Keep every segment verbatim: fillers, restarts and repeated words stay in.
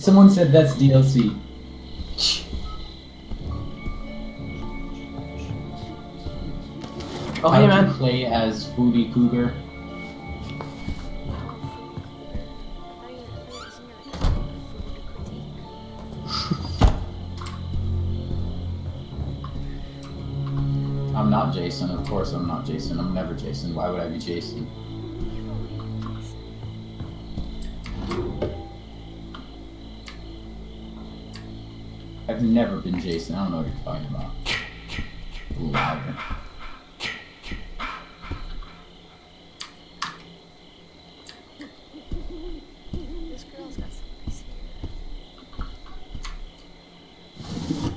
Someone said that's D L C. Oh, How hey, to man. play as Foodie Cougar. I'm not Jason, of course I'm not Jason. I'm never Jason. Why would I be Jason? I've never been Jason. I don't know what you're talking about. Louder. This girl's got some nice hair.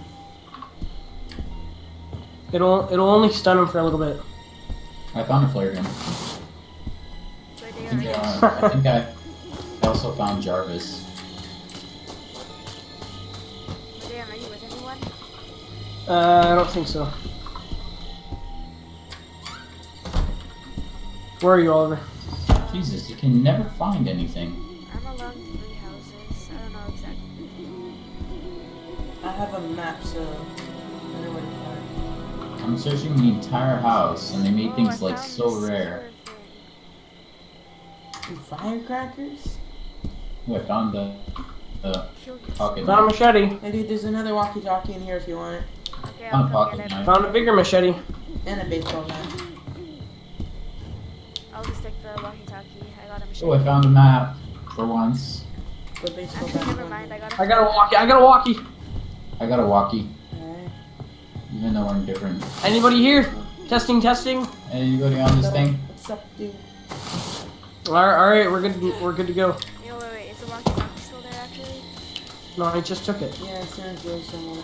It'll it'll only stun him for a little bit. I found a flare gun. Where I they think, are. uh, I, think I, I also found Jarvis. Were they already with anyone? Uh, I don't think so. Where are you, Oliver? Jesus, you can never find anything. I'm along three houses. I don't know exactly. I have a map, so I know where to find. I'm searching the entire house, and they made Oh, things I like found so this rare. thing. Ooh, firecrackers? Oh, I found the the Kill yourself. pocket Found a knife. machete. Hey dude, there's another walkie-talkie in here if you want it. Okay, Found I'll a come pocket get it. knife. Found a bigger machete. And a baseball bat. I'll just take the walkie-talkie. I got a machine. Oh, I found a map for once. The baseball Actually, bat. never mind. I got a I got a walkie. I got a walkie. I got a walkie, Alright. even though we're different. Anybody here? Testing, testing. Anybody on this thing? What's up, dude? All right, all right. We're good. We're good to go. Yo, wait, wait. Is the walkie-talkie still there, actually? No, I just took it. Yeah, it's in here somewhere.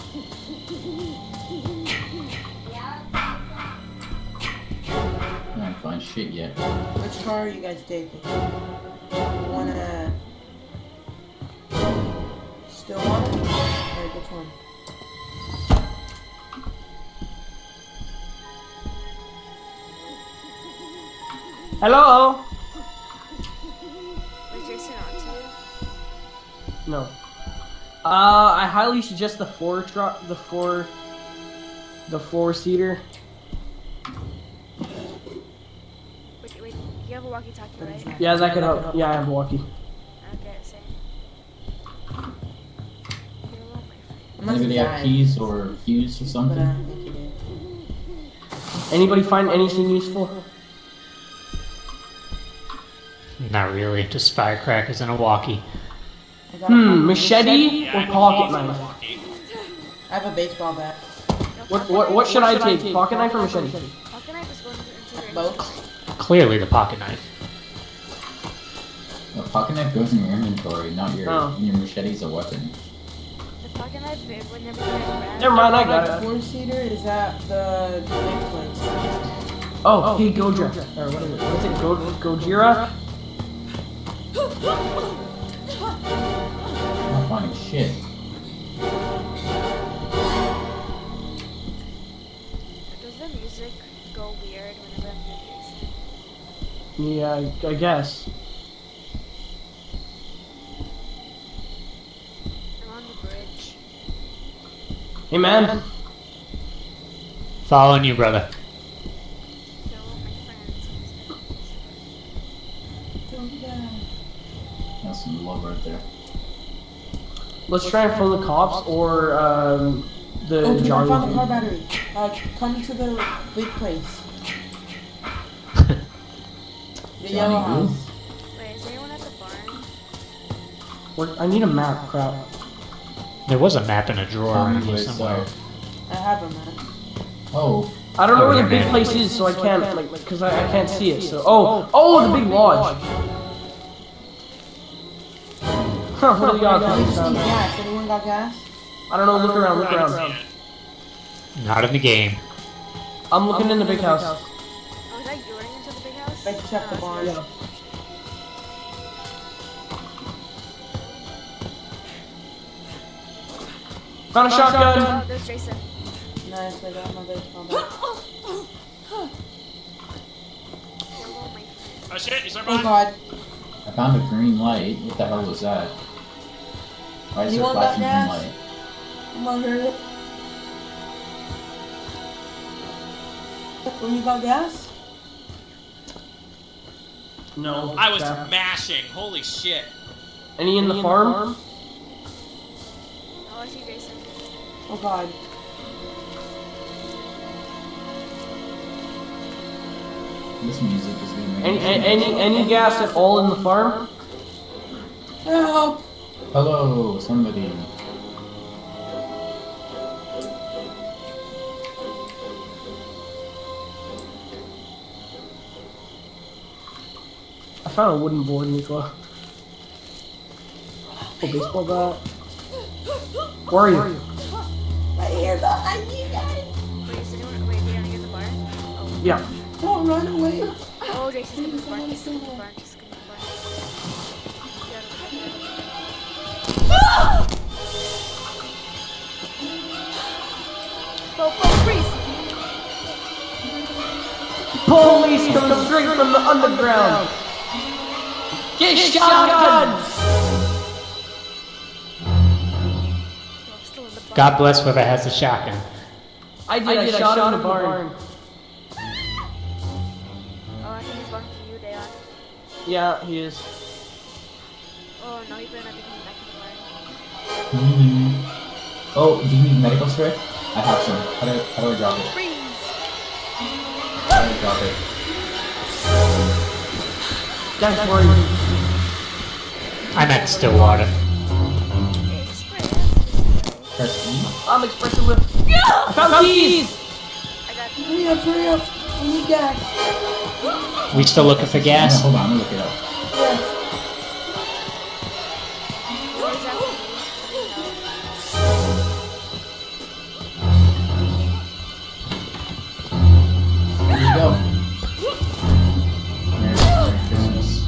I don't find shit yet. Which car are you guys taking? Wanna... Still want it? Alright, which one? Hello. Was Jason on to you? No. Uh, I highly suggest the four truck, the four, the four seater. Wait, wait. You have a walkie-talkie, right? Yeah, that could help. Yeah, I have a walkie. Okay, same. You're alone, my friend. Unless Anybody you have died, keys or fuse or but I something? don't think you did. Anybody find anything useful? Not really, just firecrackers and a walkie. I got a Hmm, pocket- machete or pocket knife? I have a baseball bat. What what what should I take? Pocket knife or machete? Pocket knife is going into your Both. Clearly the pocket knife. The pocket knife goes in your inventory, not your Oh. your machete's a weapon. The pocket knife, it would never get grabbed. Never mind, I got it. Four seater is at the big place. Oh, hey Gojira. Or what is it? What's it? Go Gojira? I'm not finding shit. Does the music go weird whenever I'm doing Jason? Yeah, I, I guess. I'm on the bridge. Hey man. Following you, brother. Kill my friends. Don't die. That's some love right there. Let's try and phone the cops or um, the Oh, dude, I Johnny. found the car battery. Uh, come to the big place. The yellow Johnny who? house. Wait, is anyone at the barn? Where- I need a map, crap. There was a map in a drawer Um, around here wait, somewhere. so- I have a map. Oh, I don't know Oh, where the yeah, big man. place is, so I can't, like, because I, I can't see it. So, oh, oh, the big lodge. Huh, what are the odds? We on just this need sound? gas. Anyone got gas? I don't know. Look around. Look around. Not in the game. I'm looking in the big house. Oh, is that you running into the big house? I checked the No, barn. Yeah. Found a shotgun. Oh, there's Jason. Nice, I got my baseball bat. Kill all my friends. Oh shit, he's right Oh behind. god. I found a green light. What the hell was that? Why is there Anyone got flashing green gas? light? Come on, hurry up. When you got gas? No. I was Bad. mashing. Holy shit. Any in Any the in farm? the Oh, I see Jason. Oh god. This music is getting Any, any, any, any gas at all in the farm? Help! Hello, somebody. I found a wooden board, Nicola. Oh, baseball bat. Where are you? Right here behind you guys! Wait, is anyone? Wait, we gotta get the bar? Oh. Yeah. Don't run away! Oh, Jason's in the bar. He's in the bar. He's in the bar. Go, go, freeze! Police coming straight from the underground! Get, Get shotguns! Oh, I'm still in the bar. God bless whoever has the shotgun. I did, I, did, I shot, shot in the barn. barn. Oh, I think he's one for you, Dayon. Yeah, he is. Oh, no, he better not be coming back in the bar. Mm-hmm. Oh, do you need medical spray? I have some. How do I, how do I drop it? Freeze! How do I drop it? Guys, where are you? I'm at Stillwater. Hey, spray it. Press E? I'm expressing with. I found keys! I got Hurry up, hurry up! We need gas! We still looking for Yeah, gas? hold on, I'm gonna look it up. Yes! What is that? Here we go. Merry, Merry Christmas.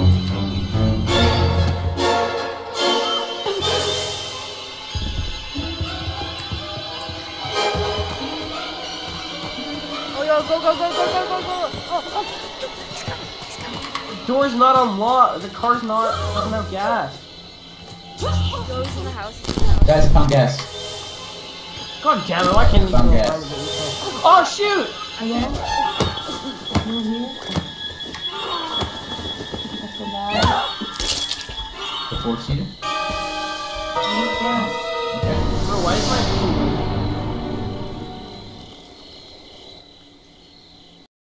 Oh, yo, go, go, go, go, go, go, go! Oh, oh! He's coming! He's coming! The door's not unlocked. The car's not. Doesn't have gas. Go, he's in the house. He's in the house. Guys, I found gas. God damn it! Why can't you Found go gas. find it? Oh shoot! Again? You're here? That's a lie. The four-seater?